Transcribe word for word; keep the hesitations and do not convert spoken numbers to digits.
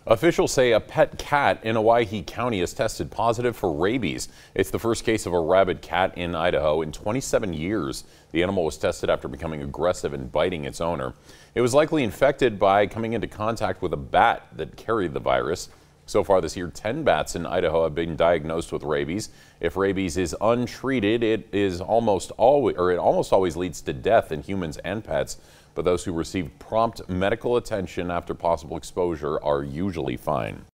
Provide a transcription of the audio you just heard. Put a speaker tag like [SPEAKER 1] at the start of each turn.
[SPEAKER 1] Officials say a pet cat in Owyhee County has tested positive for rabies. It's the first case of a rabid cat in Idaho in twenty-seven years. The animal was tested after becoming aggressive and biting its owner. It was likely infected by coming into contact with a bat that carried the virus. So far this year, ten bats in Idaho have been diagnosed with rabies. If rabies is untreated, it is almost always, or it almost always leads to death in humans and pets. But those who receive prompt medical attention after possible exposure are usually fine.